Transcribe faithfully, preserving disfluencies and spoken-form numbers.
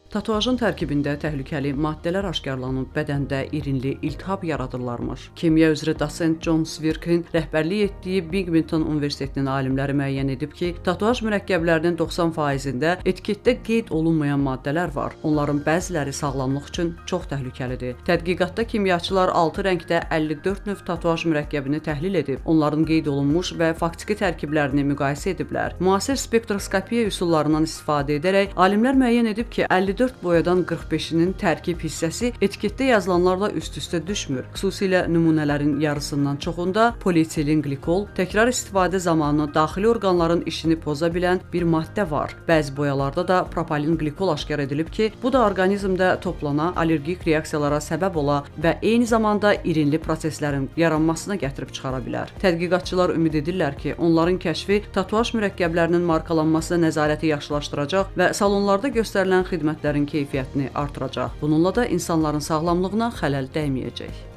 Tatuajın tərkibində təhlükəli maddələr aşkarlanıb bədəndə irinli iltihab yaradırlarmış. Kimya üzrə dosent John Svirkin rəhbərlik etdiyi Binghamton Universitetinin alimləri müəyyən edib ki, tatuaj mürəkkəblərinin doxsan faizində etiketdə qeyd olunmayan maddələr var. Onların bəziləri sağlamlıq üçün çox təhlükəlidir. Tədqiqatda kimyaçılar altı rəngdə əlli dörd növ tatuaj mürəkkəbini təhlil edib. Onların qeyd olunmuş və faktiki tərkiblərini müqayisə ediblər. Müasir spektroskopiya üsullarından istifadə edərək alimlər müəyyən edib ki, əlli dörd boyadan qırx beşinin tərkib hissəsi etiketdə yazılanlarla üst-üstə düşmür. Xüsusilə nümunələrin yarısından çoxunda polietilen qlikol təkrar istifadə zamanı daxili orqanların işini poza bilən bir maddə var. Bəzi boyalarda da propalin qlikol aşkar edilib ki, bu da orqanizmdə toplana allergik reaksiyalara səbəb ola və eyni zamanda irinli proseslərin yaranmasına gətirib çıxara bilər. Tədqiqatçılar ümid edirlər ki, onların kəşfi tatuaj mürəkkəblərinin markalanması nəzarəti yaxşılaşdıracaq və salonlarda göstərilən xidmətlərin keyfiyyətini artıracaq. Bununla da insanların sağlamlığına xələl dəyməyəcək.